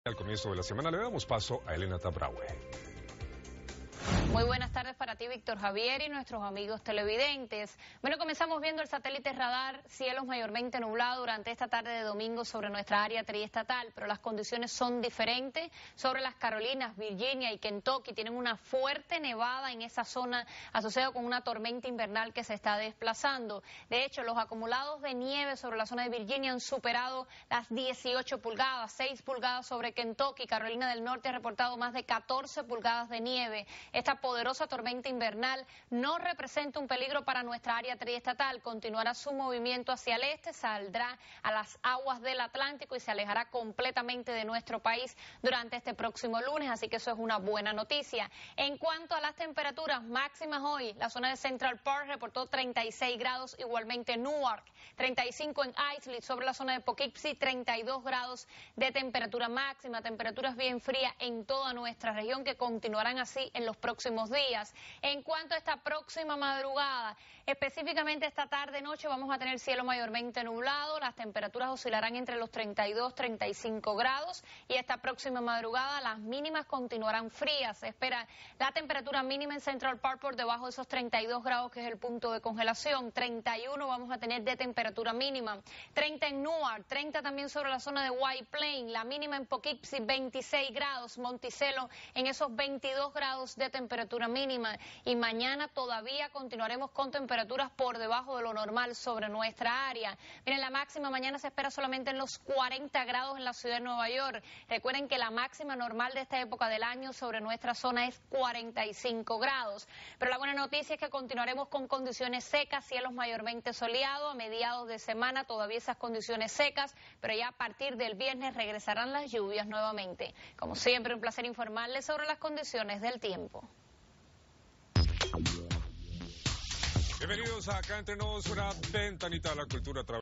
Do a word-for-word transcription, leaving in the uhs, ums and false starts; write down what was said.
Al comienzo de la semana le damos paso a Elena Tabraue. Muy buenas tardes para ti, Víctor Javier, y nuestros amigos televidentes. Bueno, comenzamos viendo el satélite radar, cielos mayormente nublados durante esta tarde de domingo sobre nuestra área triestatal, pero las condiciones son diferentes. Sobre las Carolinas, Virginia y Kentucky tienen una fuerte nevada en esa zona asociada con una tormenta invernal que se está desplazando. De hecho, los acumulados de nieve sobre la zona de Virginia han superado las dieciocho pulgadas, seis pulgadas sobre Kentucky. Carolina del Norte ha reportado más de catorce pulgadas de nieve. Esta poderosa tormenta invernal no representa un peligro para nuestra área triestatal. Continuará su movimiento hacia el este, saldrá a las aguas del Atlántico y se alejará completamente de nuestro país durante este próximo lunes, así que eso es una buena noticia. En cuanto a las temperaturas máximas hoy, la zona de Central Park reportó treinta y seis grados, igualmente Newark, treinta y cinco en Islip, sobre la zona de Poughkeepsie, treinta y dos grados de temperatura máxima, temperaturas bien frías en toda nuestra región que continuarán así en los próximos días. En cuanto a esta próxima madrugada, específicamente esta tarde-noche vamos a tener cielo mayormente nublado, las temperaturas oscilarán entre los treinta y dos, treinta y cinco grados y esta próxima madrugada las mínimas continuarán frías. Se espera la temperatura mínima en Central Park por debajo de esos treinta y dos grados, que es el punto de congelación, treinta y uno vamos a tener de temperatura mínima, treinta en Newark, treinta también sobre la zona de White Plain, la mínima en Poughkeepsie veintiséis grados, Monticello en esos veintidós grados de temperatura mínima, y mañana todavía continuaremos con temperaturas por debajo de lo normal sobre nuestra área. Miren, la máxima mañana se espera solamente en los cuarenta grados en la ciudad de Nueva York. Recuerden que la máxima normal de esta época del año sobre nuestra zona es cuarenta y cinco grados. Pero la buena noticia es que continuaremos con condiciones secas, cielos mayormente soleados, a mediados de semana todavía esas condiciones secas, pero ya a partir del viernes regresarán las lluvias nuevamente. Como siempre, un placer informarles sobre las condiciones del tiempo. Bienvenidos a Acá Entre Nos, una ventanita a la cultura a través